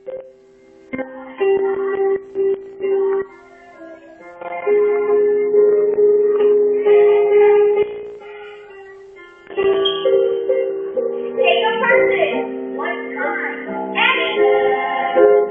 Take a person. One time. Action.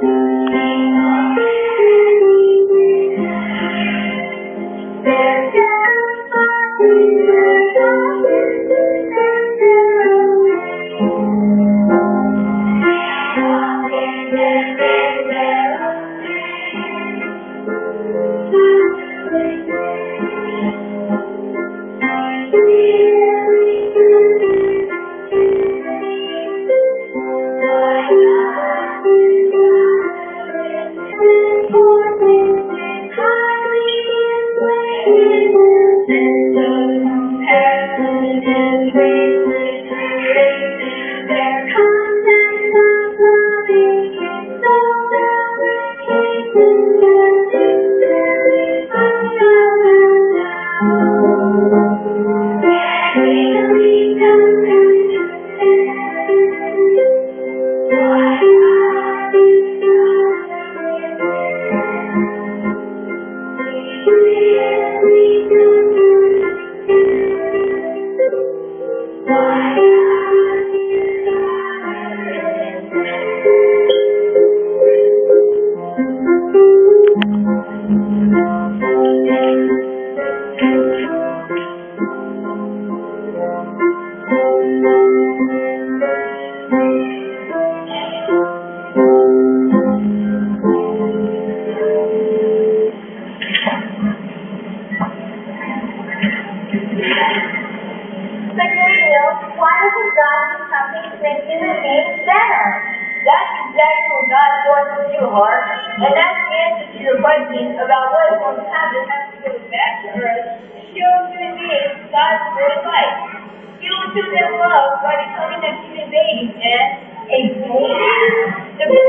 Why doesn't God do something to make human beings better? That's exactly what God wants to do, Hart. And that's the answer to your question about what is going to happen after he goes back to earth and show human beings God's great light. He will show them love by becoming a human baby and a baby.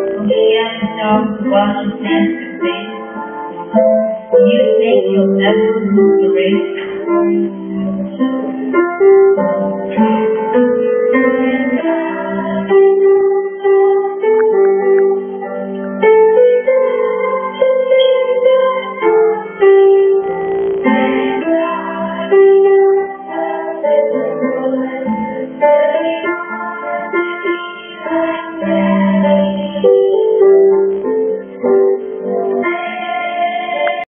Wash his hands and face. You think you'll never